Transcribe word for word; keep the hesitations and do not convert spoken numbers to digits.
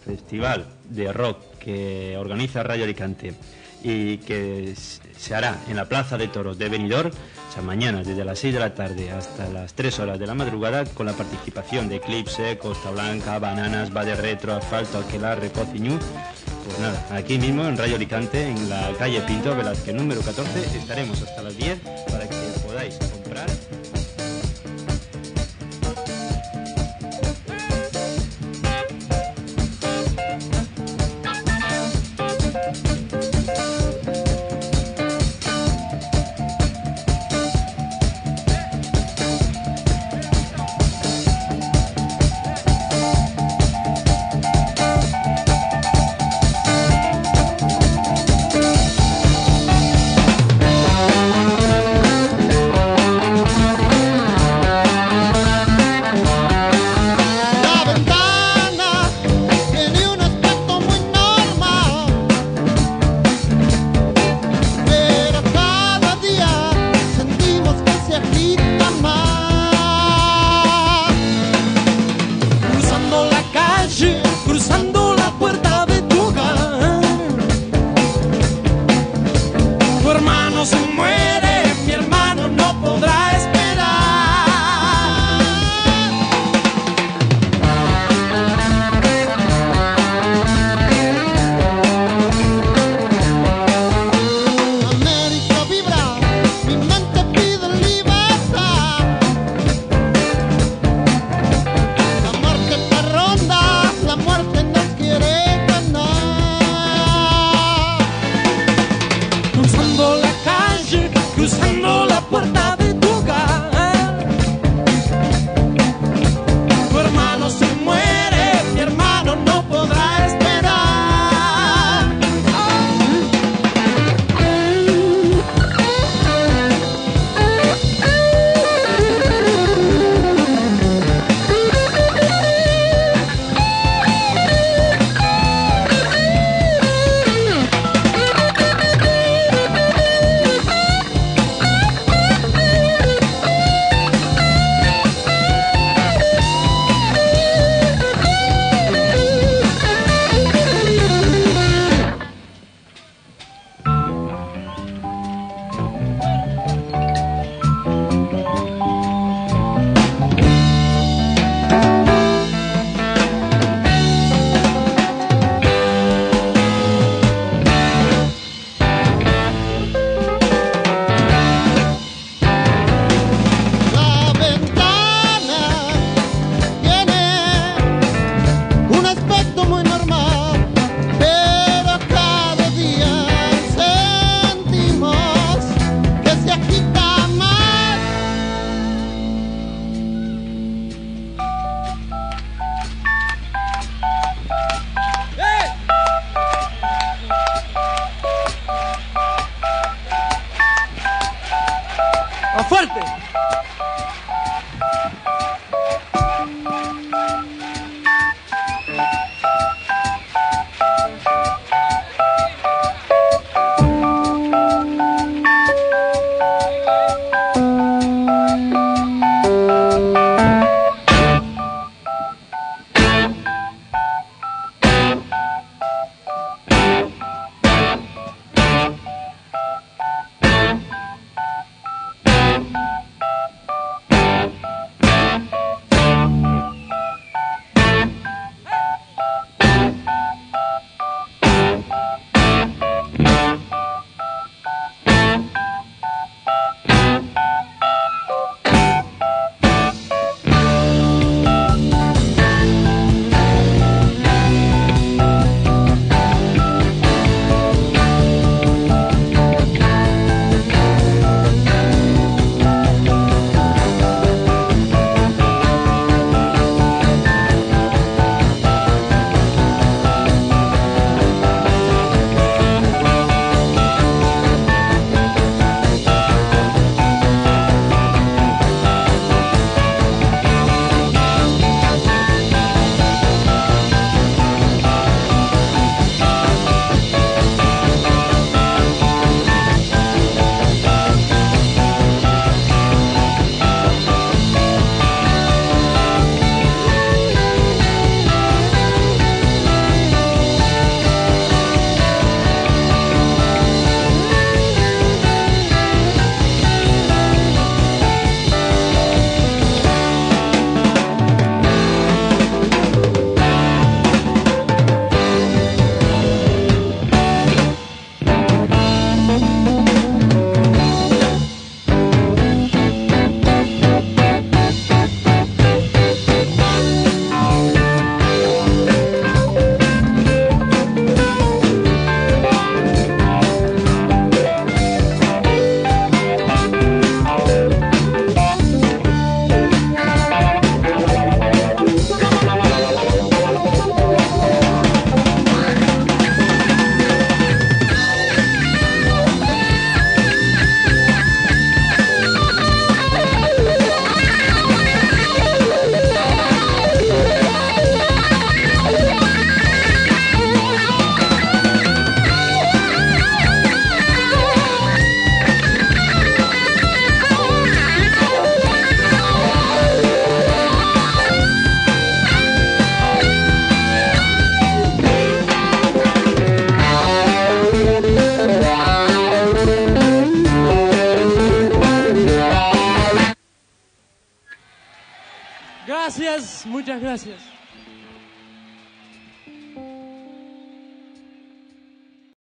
festival de rock que organiza Radio Alicante y que se hará en la Plaza de Toros de Benidorm, o sea, mañana desde las seis de la tarde hasta las tres horas de la madrugada, con la participación de Eclipse, Costa Blanca, Bananas, Bade Retro, Asfalto, Aquelarre, Recociñú. Pues nada, aquí mismo en Radio Alicante, en la calle Pinto Velázquez número catorce, estaremos hasta las diez para que podáis comprar. Gracias, muchas gracias.